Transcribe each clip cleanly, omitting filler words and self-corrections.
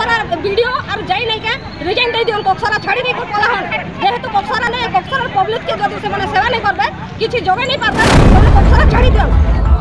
कोक्सरा video और जाई नहीं के रिजाइन दे दियन कोक्सरा छाड़ी नहीं को पला हन जेहेतु कोक्सरा नहीं कोक्सरा पब्लिक के जदी से माने सेवा नहीं करबे किछि जोगे नहीं पाबे तो कोक्सरा छाड़ी दियन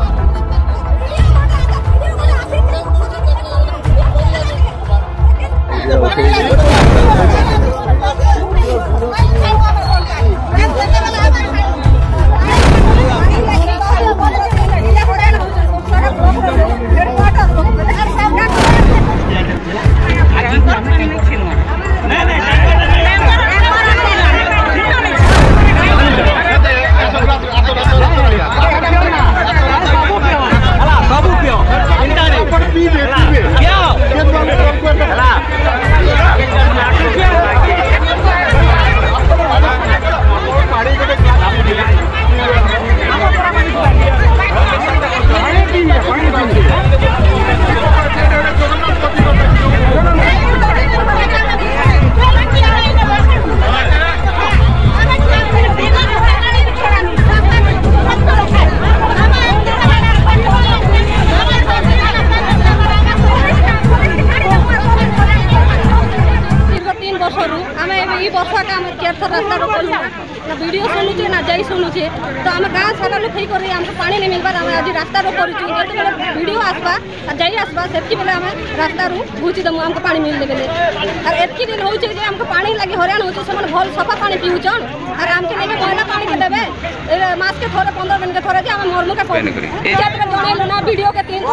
वीडियो शुणुचे ना जाई शुणुचे तो आम गाँव सारा लोग ही करी हमको पानी नहीं मिलबार आम आज रास्ता रो करूँ जो वीडियो आसबा जाई आसबा से बेले आम रास्ता रू घुची दमु हमको पानी मिलने बेले और एतकी दिन होचे जे हमको पानी लगी हरान होचे से भल सफा पानी पीउछन और हमके नहीं मैला पानी के देबे मास के थोड़े 15 दिन के थोड़े जे हम मरमु के जेतरे जणैलो ना वीडियो के 3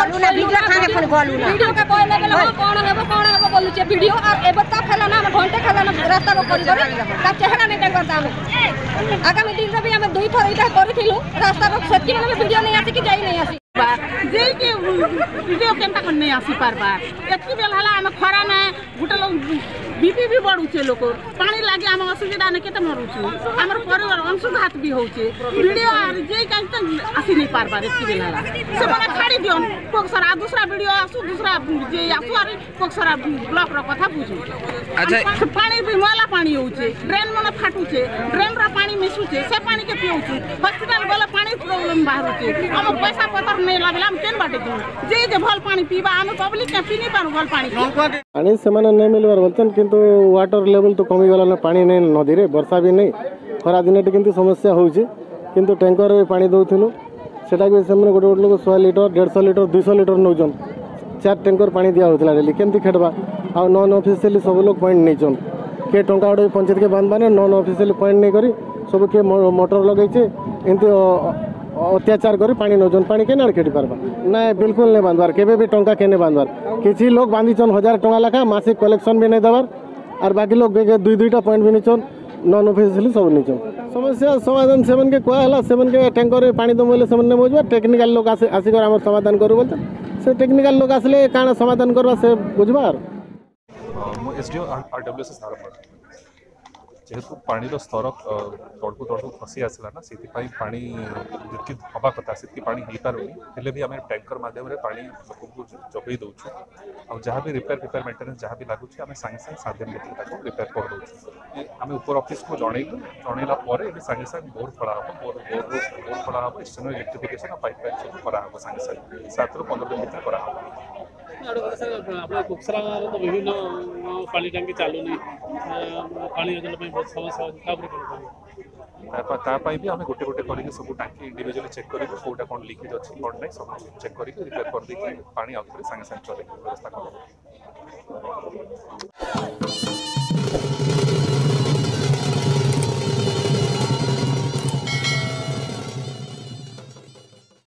वीडियो के कहले बेले कोन हेबो बोलु छे वीडियो और एबे तक खेला ना हम घंटे खेला ना रास्ता रो करी तब चेहरा नहीं देखबार हम आगामी दिन भी आम 2 थर इटा करूँ रास्ता से वीडियो नहीं आसी कि जाई नहीं आसी जे के वीडियो केनता कोन नहीं आसी पारबा एतकी बेल हला हम खरा ना गुटे लोग बीपी भी बढ़ुचे लोक पानी लागे आम असुविधा ने केते मरुछु हमर परिवार अंशुघात भी होचे वीडियो आर जे काई त आसी नहीं पारबा एतकी बेल हला से माने खाड़ी दियन कोक्सरा दूसरा वीडियो आसु दूसरा जे आसु आर कोक्सरा ब्लॉक रो कथा बुझु अच्छा पानी भी मैला पानी होचे ड्रेन मन फाटुचे ड्रेन रो पानी मिसुचे से पानी के पिउछु हॉस्पिटल वाला पानी प्रॉब्लम बाहरुचे हम पैसा पतर नहीं लागला हम केन बाटे जे भल पानी पीबा हम पब्लिक के पी नहीं पानु भल पानी से नहीं मिलबार बोलछन किंतु वाटर लेवल तो कमी गला पानी नहीं नदी रे वर्षा भी नहीं खरा दिन किंतु समस्या होउची किंतु टैंकर रे पानी दउथिनु सेटा के से गोटे गोटे लोग 100 लीटर 150 लीटर 200 लीटर नौजन 4 टैंकर पानी दिया होतला डेली केमती खेडबा आ नॉन ऑफिशियली सब लोग पॉइंट नहीं चन के टंका उडे पंचायत के बांधबाने नॉन ऑफिशियली पॉइंट नहीं करी सब के मोटर लगैछे एंती अत्याचार करी पानी नौजन पानी केना खेडी पारबा ना बिल्कुल नहीं बांधबार केबे भी टंका केने बांधबार किछि लोग बांधिचन 1000 टंका लाखा मासिक कलेक्शन भी नहीं दबार और बाकी लोग 2-2टा पॉइंट भी नहीं चन नॉन ऑफिशियली सब नहीं चन समस्या समाधान सेवन के कोआ हला सेवन के टैंकर पानी दम बोले सेवन ने मोजबा टेक्निकल लोग आसी कर हमर समाधान करू बोलते से टेक्निकल लोग आसले काना समाधान करबा से बुझबार मो एसडीओ आरडब्ल्यूएस नारमड जेहेतु पानी स्तर तड़कू तड़कू खसी आसला ना से पानी जितकी हवा कथा से पानी हो पारुनी हेले भी आम टैंकर माध्यम पानी लोक जगई दौचु आ जहाँ भी रिपेयर मेंटेनेंस जहाँ भी लगुच आम सागे सागे 7 दिन भर रिपेयर कर दौचु आम ऊपर ऑफिस को जनइला सागे सागे बोर खोला हम बोर खोला हम एक्सटर्नल इलेक्ट्रिफिकेशन पाइपलाइन सब कराब सागे सागे 7 ରୁ 15 दिन भर कराब कोक्सरा तो विभिन्न पानी टांकी चालूनी पानी योजना बहुत समस्या भी आम गोटे गोटे करके सब टांकी इंडिविजुअली चेक करें कौटा कौन लिकेज अच्छी कौन नहीं सब चेक करके रिपेयर कर पानी आउे सागे सागे चले व्यवस्था कर